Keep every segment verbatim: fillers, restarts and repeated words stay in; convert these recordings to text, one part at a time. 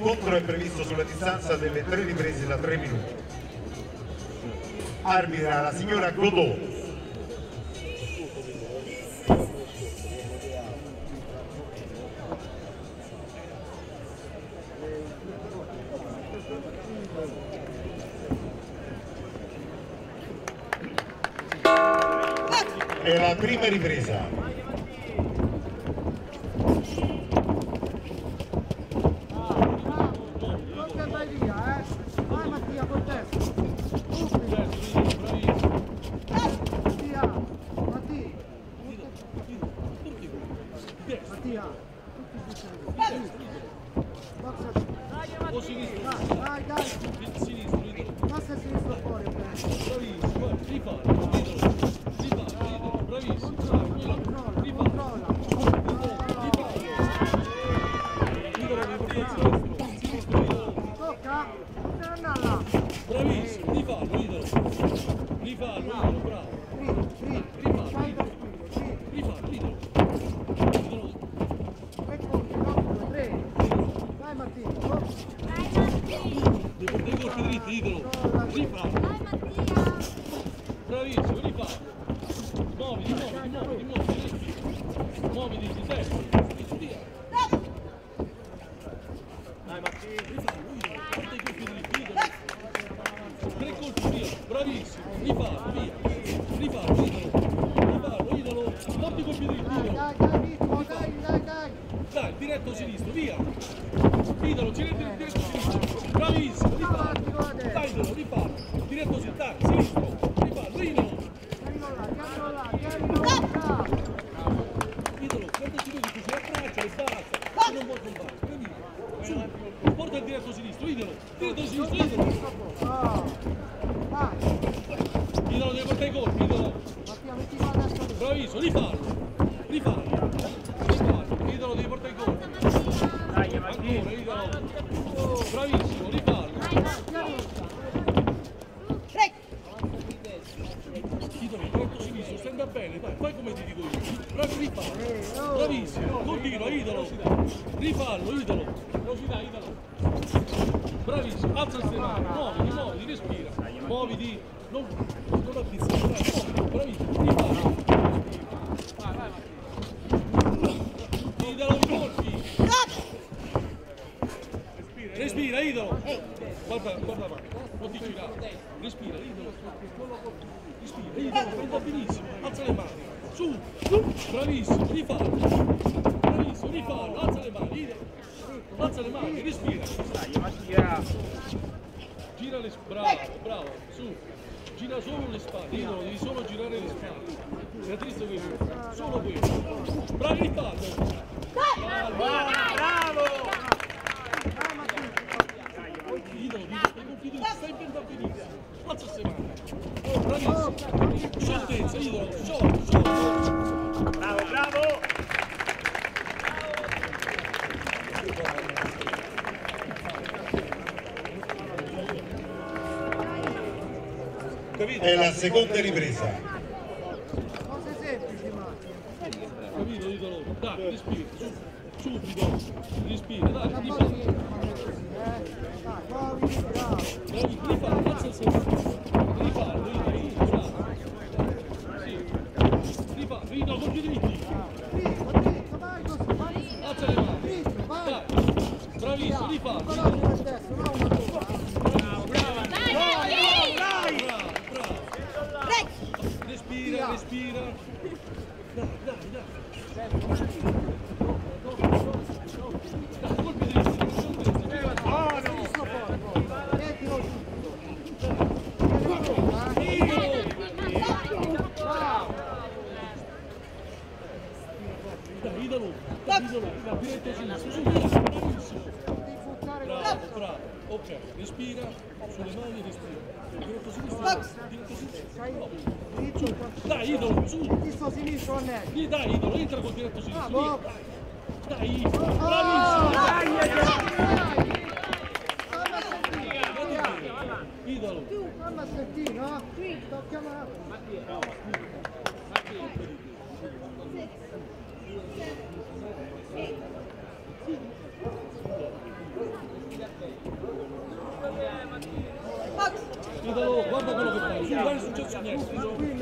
L'incontro è previsto sulla distanza delle tre riprese da tre minuti. Arbitra la signora Godot. È la prima ripresa. È la seconda ripresa. Cose semplici, ma. Capito, idolo? Dai, respira, subito, respira, dai, rifà. Bravi, rifà, alza il secondo. Rifallo, idolo, bravo. Sì, rifà, idolo, con più diritti. Alza le mani. Dai, bravissimo, rifallo. Respira, respira. Dai, dai, dai. Dai, colpi di respirazione. Oh, no. Dai, idolo. Dai, idolo. La diretto sinistro. Su, bravissimo. Bravo, bravo. Ok, respira. Sulle mani, respira. Diretto sinistro. Diretto sinistro. Dai, idolo, su! Sinistro, sinistro, Lì, dai, idolo, entra col diretto sinistro. Ah, boh. Dai, bravissimo! Dai, Idolo. Mamma senti, no? Sto chiamando.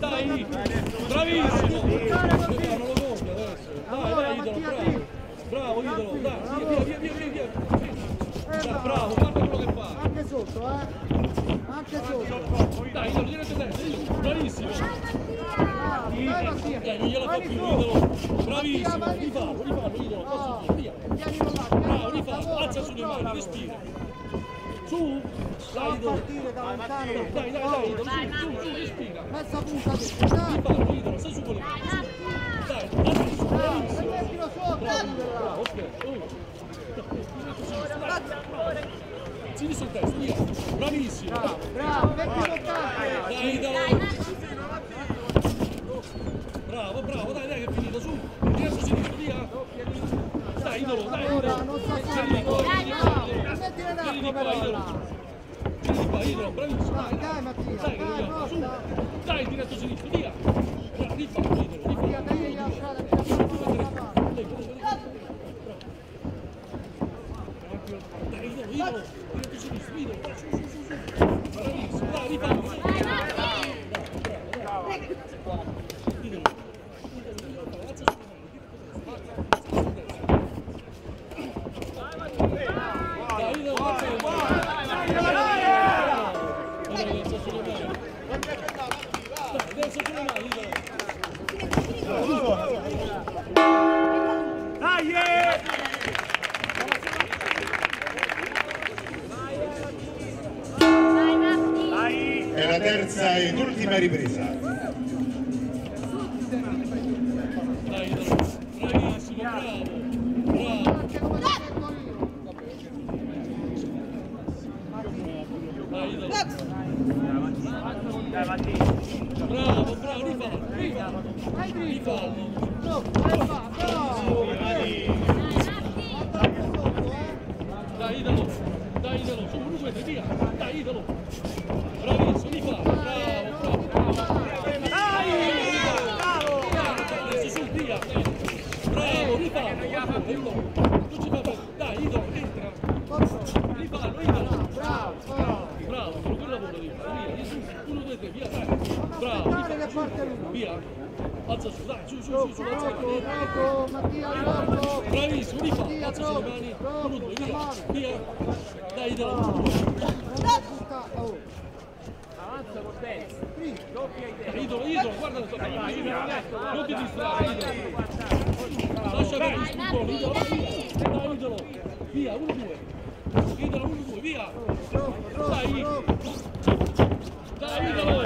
dai, bravissimo! Non lo compie adesso, dai, dai, idolo, bravo! Bravo, idolo, dai, via, via, via, via, via! Dai, bravo, guarda quello che fa! Anche sotto, eh! Anche sotto! Dai, idolo, tirate testa, bravissimo! Dai Mattia! Dai, non gliela fa più, idolo! Bravissimo! Rifallo, rifallo, idolo, passo, via! Bravo, rifallo, alza sulle mani, respira! Su! Dai, idolo! Dai, dai, dai, dai, idolo, su, su, su, respira! Mezza punta dentro, dai! Rifallo, idolo, stai su con le mani! Dai, bravissimo, bravissimo! Mettilo sotto! Bravo, ok, oh! Sinistro il testo, via! Bravissimo! Bravo, mettilo tanto! Dai, idolo! Bravo, bravo, dai, dai che è finito, su! Diretto sinistro, via! Dai, idolo, dai, Ora idolo! non so Vieni di qua, vieni di qua, mettile in vieni di acqua qua, però idolo! là! Vieni di qua, idolo, bravissimo! Dai, dai Mattia, Dai, che dai, dobbiamo, su! forza! Dai, diretto sinistro, via! Bravo, rifallo, idolo, Mattia, rifallo! dai la strada, mi la mano! Dai, idolo, idolo! Diretto sinistro, idolo! Su, su, su, su! Bravissimo, dai, rifallo! Idolo! È la terza ed ultima ripresa. Dai, bravissimo, bravo! Bravo! Anche come la metto io! Dai, idolo! Bravo, bravo, rifallo, rifallo! Vai dritto! Rifallo! No, vai va, bravo! Anche sotto, eh! Dai, idolo! Dai, idolo! Su, uno, due, tre, via! Dai, idolo! Bravissimo, rifallo! Bravo, bravo! Adesso su, via! Bravo, rifallo! Idolo! Non ci fa bene! Dai, idolo, entra! Rifallo, idolo! Bravo, bravo! Bravo, quello che lavoro di fare, via, su, uno, due, tre, via, dai! Bravo, Aspettare che parte lui! via! Alza su, dai, su, su, su, su, alza le Troppo, mani! troppo, Mattia, troppo! Bravissimo, rifallo, alza sulle mani! Uno, due, via! Via! Dai, idolo! Oh, Dai, idolo, idolo, guarda la tua mano! Non ti distrarre, idolo! Lascia bene il spuntone, idolo, via! Dai, idolo! Via, uno, due! Idolo, uno, due, via! troppo, troppo, Dai! troppo! Dai, idolo!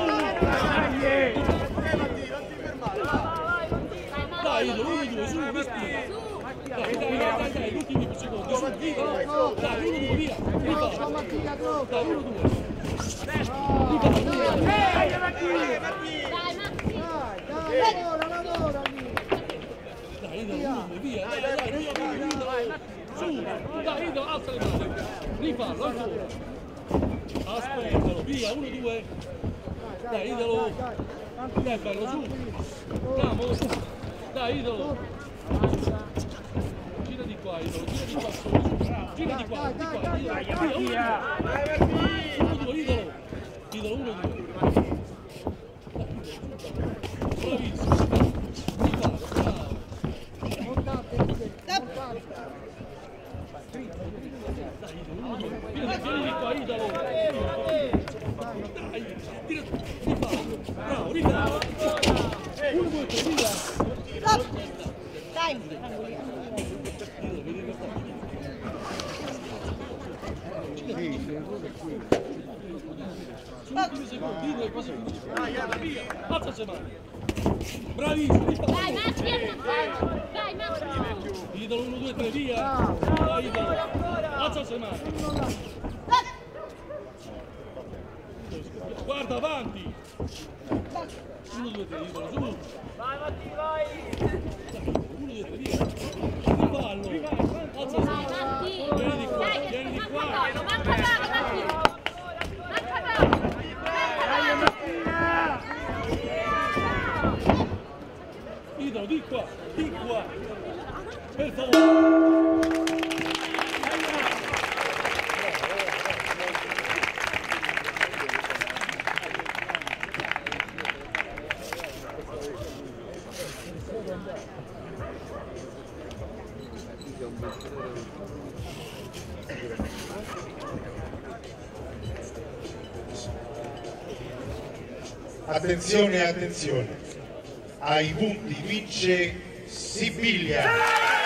Dai, idolo, uno, due, su, respira! Dai, dai, dai, dai, gli ultimi secondi, su, idolo! Dai, uno, due, via! Troppo, Rifallo! Mattia, troppo! Dai, uno, due! Dai, dai, lavora, lavora lì! Dai, idolo, uno, due, via! Dai, dai, via, via, idolo! Su! Dai, idolo, alza le mani! Rifallo, ancora! Aspettalo, via, uno, due! Dai, idolo! Dai, bello, su! Andiamo! Dai, idolo! Gira di qua, idolo, gira di qua, su! Gira di qua, di qua, idolo! Via, uno, due, idolo! Idolo, uno, due! Bravissimo! Rifallo, bravo! Montate, montate! Dai, idolo, uno, due! Vieni, vieni di qua, idolo! Dai, tira, rifallo! Bravo, rifallo! Uno, due, tre, via! Ultimi secondi, idolo, e quasi finisce. Via! Alza le mani! Bravissimo, rifallo! Dai, Matti, dai, Matti. Idolo, uno, due, tre, via! Dai, idolo! Alza le mani! Guarda avanti! Uno, due, tre, idolo, su! Vai Matti, vai! Uno, due, tre, via! Rifallo! Alza le Dai, mani! Matti. Vieni di qua, Dai, che vieni di manca qua! poco, manca poco, Matti. Manca poco. Manca poco. Idolo, di qua, di qua! Per favore! Attenzione, attenzione, ai punti vince Sibiglia.